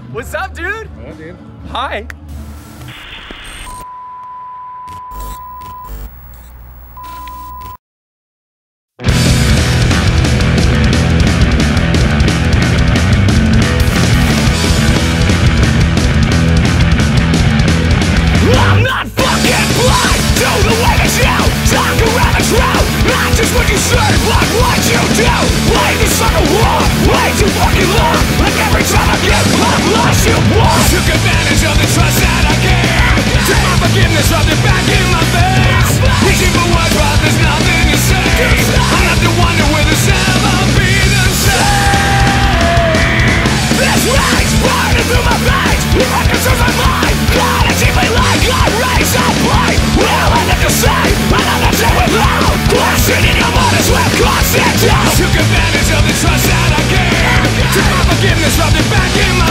What's up, dude? Yeah, dude. Hi. I'm not fucking blind to the way that you talk around the crowd. Not just what you say, but what you do. Play this on the wall way too fucking long. Like every time I get up, lost you won. Took advantage of the trust that I gave. Took my forgiveness, rubbed it back in my face. Reaching for words, but there's nothing to say. I have to wonder will this ever be the same. This rage burning through my veins. It consumes my mind. God, it's deeply like I raise a blade. Will I live to say another day without questioning your motives with constant doubt. Took advantage of the trust that I gave. Took my forgiveness, rubbed it back in my